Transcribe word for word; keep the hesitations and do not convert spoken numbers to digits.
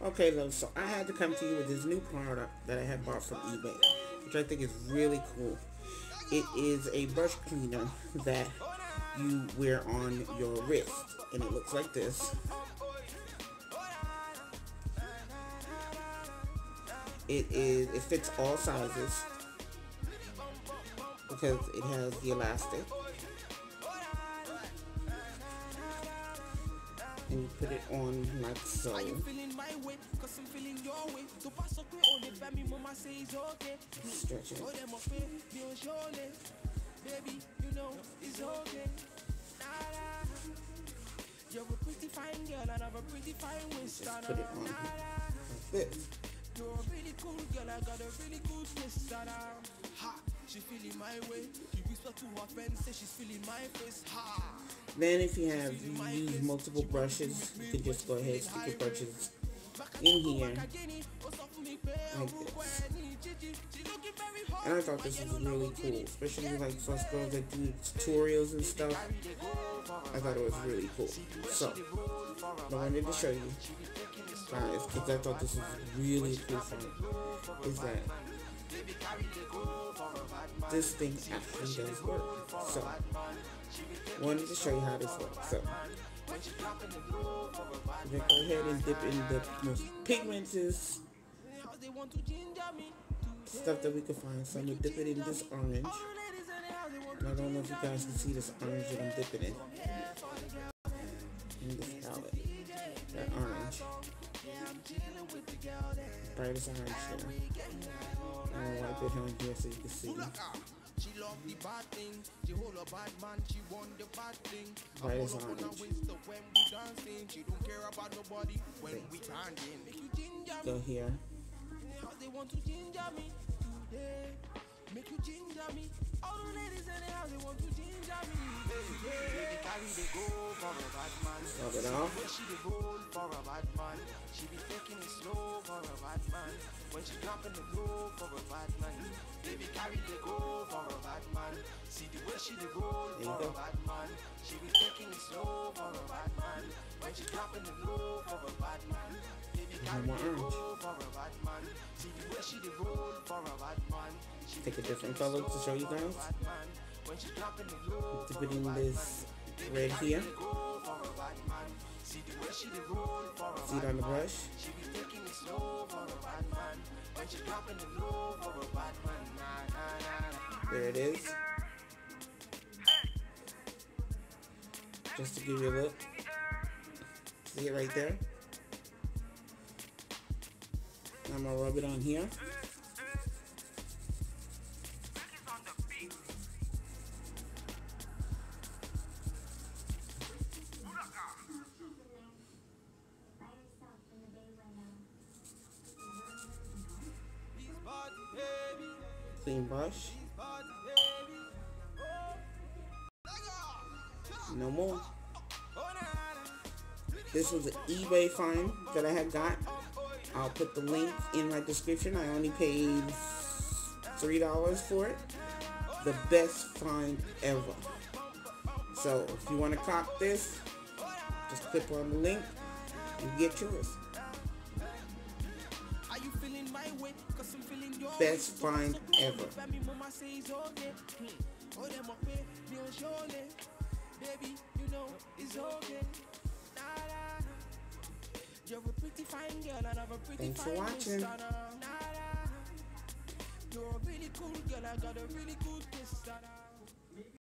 Okay, though, so I had to come to you with this new product that I had bought from eBay, which I think is really cool. It is a brush cleaner that you wear on your wrist, and it looks like this. It is, it fits all sizes because it has the elastic. And you put it on like so. Stretch it. You're a pretty fine girl and have a pretty fine waist. Just put it on here like this. You're a really cool girl, I got a really good twist. Ha, she feeling my way. You whisper to her friends, say she's feeling my face. Ha. Then if you have you use multiple brushes, you can just go ahead and stick your brushes in here like this. And I thought this was really cool, especially like for us girls that do tutorials and stuff. I thought it was really cool. So I wanted to show you guys, because I thought this was really cool for me, is that this thing actually does work. So I wanted to show you how this works. So we're going to go ahead and dip in the most pigmented stuff that we can find. So I'm going to dip it in this orange. And I don't know if you guys can see this orange that I'm dipping in. In this palette. That orange. Brightest orange there. I'm going to wipe it on here so you can see. She love the bad thing, she hold a bad man, she want the bad thing. Brightest orange. When we dancing, she don't care about nobody when we standing. Go here. They want to ginger me today. Make you ginger me. All the ladies in the house, they want to ginger me. Baby, carry the go for a bad man. Rub it off. She the roll for a bad man. She be taking it slow for a bad man. When she dropping the blow for a bad man. Baby, carry the go for a bad man. See the way she the roll for a bad man. She be taking it slow for a bad man. When she dropping the blow for a bad man. Baby, carry the go for a bad man. See the way she the roll for a bad man. Take a different color to show you guys. Dip it in this red here. See it on the brush. There it is. Just to give you a look. See it right there? I'm gonna rub it on here. Clean brush. No more. This was an eBay find that I had got. I'll put the link in my description. I only paid three dollars for it. The best find ever. So if you want to cop this, just click on the link and get yours. Best find ever. Thanks for watching. You're a really cool girl, I got a really good twist.